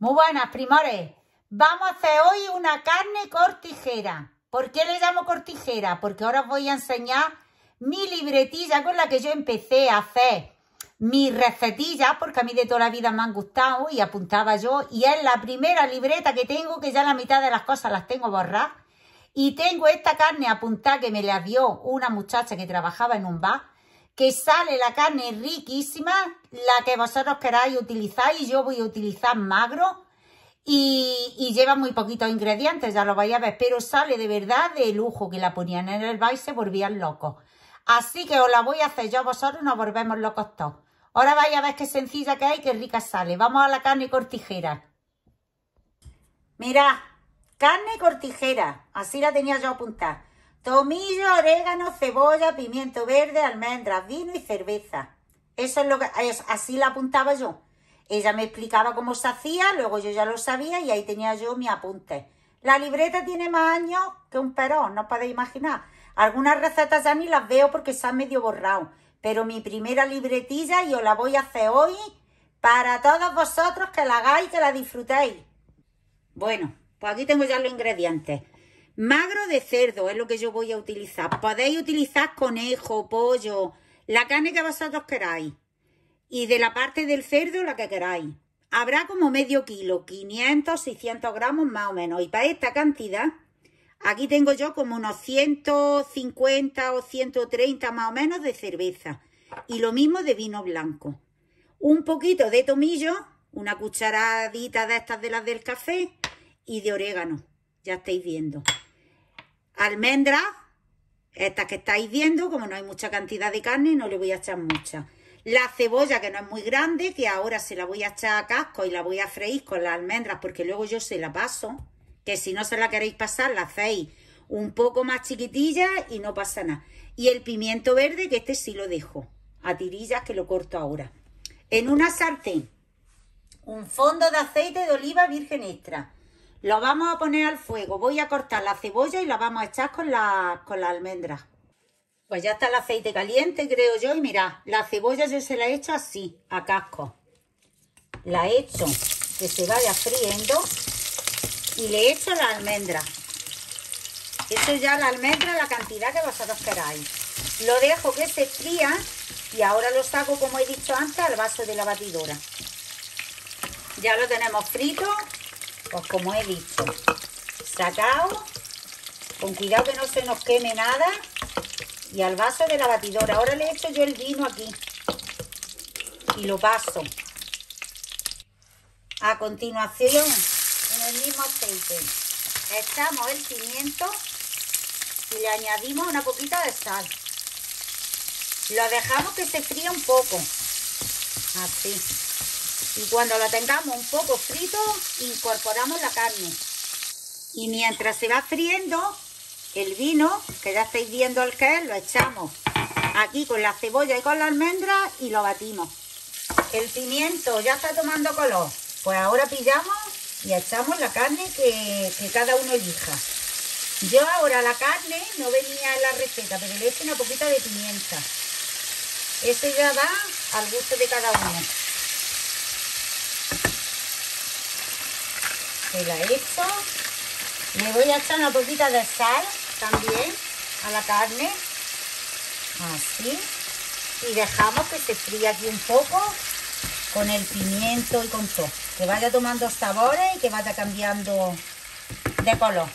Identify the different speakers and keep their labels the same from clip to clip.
Speaker 1: Muy buenas, primores. Vamos a hacer hoy una carne cortijera. ¿Por qué le llamo cortijera? Porque ahora os voy a enseñar mi libretilla con la que yo empecé a hacer mis recetillas, porque a mí de toda la vida me han gustado y apuntaba yo. Y es la primera libreta que tengo, que ya la mitad de las cosas las tengo borradas. Y tengo esta carne apuntada que me la dio una muchacha que trabajaba en un bar, que sale la carne riquísima, la que vosotros queráis utilizar, y yo voy a utilizar magro. Y lleva muy poquitos ingredientes, ya lo vais a ver, pero sale de verdad de lujo, que la ponían en el bar y se volvían locos. Así que os la voy a hacer yo, vosotros nos volvemos locos todos. Ahora vais a ver qué sencilla que hay, qué rica sale. Vamos a la carne cortijera. Mirad, carne cortijera, así la tenía yo apuntada. Tomillo, orégano, cebolla, pimiento verde, almendras, vino y cerveza. Eso es lo que, así la apuntaba yo. Ella me explicaba cómo se hacía, luego yo ya lo sabía y ahí tenía yo mi apunte. La libreta tiene más años que un perón, no os podéis imaginar. Algunas recetas ya ni las veo porque se han medio borrado. Pero mi primera libretilla yo la voy a hacer hoy para todos vosotros, que la hagáis, que la disfrutéis. Bueno, pues aquí tengo ya los ingredientes. Magro de cerdo es lo que yo voy a utilizar. Podéis utilizar conejo, pollo, la carne que vosotros queráis. Y de la parte del cerdo, la que queráis. Habrá como medio kilo, 500, 600 gramos más o menos. Y para esta cantidad, aquí tengo yo como unos 150 o 130 más o menos de cerveza. Y lo mismo de vino blanco. Un poquito de tomillo, una cucharadita de estas de las del café, y de orégano. Ya estáis viendo. Almendras, estas que estáis viendo, como no hay mucha cantidad de carne, no le voy a echar mucha. La cebolla, que no es muy grande, que ahora se la voy a echar a casco y la voy a freír con las almendras, porque luego yo se la paso, que si no se la queréis pasar, la hacéis un poco más chiquitilla y no pasa nada. Y el pimiento verde, que este sí lo dejo a tirillas, que lo corto ahora. En una sartén, un fondo de aceite de oliva virgen extra. Lo vamos a poner al fuego. Voy a cortar la cebolla y la vamos a echar con las almendras. Pues ya está el aceite caliente, creo yo. Y mirad, la cebolla yo se la he hecho así, a casco. La he hecho que se vaya friendo y le he hecho la almendra. Eso ya la almendra, la cantidad que vosotros queráis. Lo dejo que se fría y ahora lo saco, como he dicho antes, al vaso de la batidora. Ya lo tenemos frito, pues como he dicho, sacado, con cuidado que no se nos queme nada. Y al vaso de la batidora. Ahora le echo yo el vino aquí. Y lo paso. A continuación, en el mismo aceite, echamos el pimiento y le añadimos una poquita de sal. Lo dejamos que se fríe un poco. Así. Y cuando lo tengamos un poco frito, incorporamos la carne. Y mientras se va friendo, el vino, que ya estáis viendo el que es, lo echamos aquí con la cebolla y con la almendra y lo batimos. El pimiento ya está tomando color. Pues ahora pillamos y echamos la carne que cada uno elija. Yo ahora la carne no venía en la receta, pero le echo una poquita de pimienta. Eso ya va al gusto de cada uno. Se la he hecho. Le voy a echar una poquita de sal también a la carne, así, y dejamos que se fríe aquí un poco con el pimiento y con todo, que vaya tomando sabores y que vaya cambiando de color.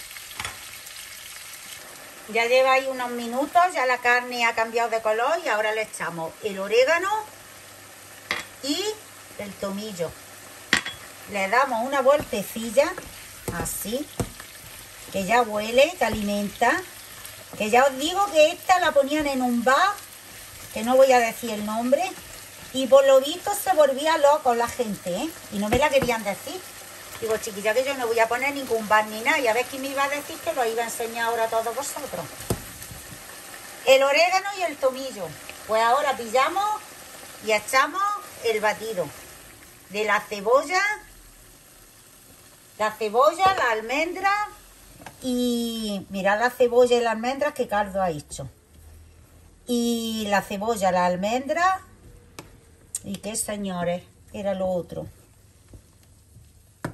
Speaker 1: Ya lleva ahí unos minutos, ya la carne ha cambiado de color y ahora le echamos el orégano y el tomillo. Le damos una vueltecilla así, que ya huele, que alimenta, que ya os digo que esta la ponían en un bar, que no voy a decir el nombre, y por lo visto se volvía loco la gente, ¿eh? Y no me la querían decir. Digo, chiquilla, que yo no voy a poner ningún bar ni nada, y a ver quién me iba a decir, que lo iba a enseñar ahora a todos vosotros. El orégano y el tomillo. Pues ahora pillamos y echamos el batido de la cebolla, la almendra. Y mirad la cebolla y las almendras, que caldo ha hecho. Y la cebolla, la almendra. ¿Y qué, señores? Era lo otro.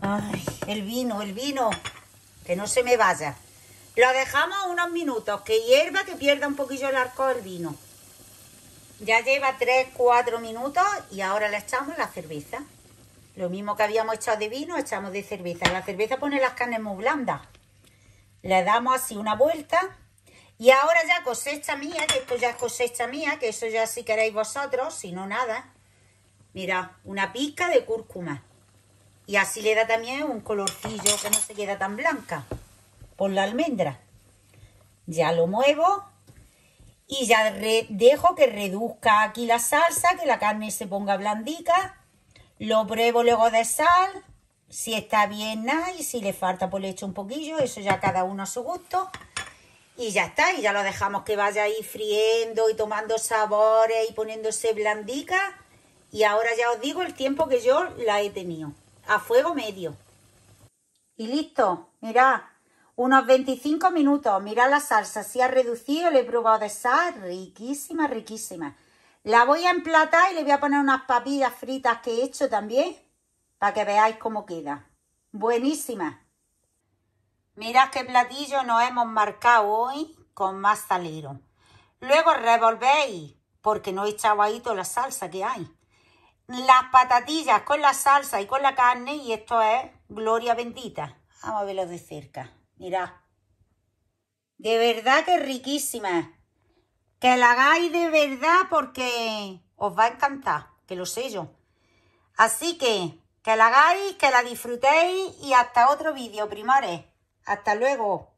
Speaker 1: Ay, el vino, que no se me vaya. Lo dejamos unos minutos, que hierva, que pierda un poquillo el alcohol el vino. Ya lleva 3-4 minutos y ahora le echamos la cerveza. Lo mismo que habíamos echado de vino, echamos de cerveza. La cerveza pone las carnes muy blandas. Le damos así una vuelta. Y ahora ya cosecha mía, que esto ya es cosecha mía, que eso ya si queréis vosotros, si no nada. Mirad, una pizca de cúrcuma. Y así le da también un colorcillo que no se queda tan blanca. Por la almendra. Ya lo muevo. Y ya dejo que reduzca aquí la salsa, que la carne se ponga blandica. Lo pruebo luego de sal. Si está bien, nada. Y si le falta, pues le echo un poquillo. Eso ya cada uno a su gusto. Y ya está. Y ya lo dejamos que vaya ahí friendo y tomando sabores y poniéndose blandica. Y ahora ya os digo el tiempo que yo la he tenido. A fuego medio. Y listo. Mirad. Unos 25 minutos. Mirad la salsa. Si ha reducido. Le he probado de sal. Riquísima, riquísima. La voy a emplatar y le voy a poner unas papillas fritas que he hecho también. Para que veáis cómo queda. Buenísima. Mirad qué platillo nos hemos marcado hoy con más salero. Luego revolvéis. Porque no he echado ahí toda la salsa que hay. Las patatillas con la salsa y con la carne. Y esto es gloria bendita. Vamos a verlo de cerca. Mirad. De verdad que es riquísima. Que la hagáis de verdad porque os va a encantar. Que lo sé yo. Así que la hagáis, que la disfrutéis y hasta otro vídeo, primores. Hasta luego.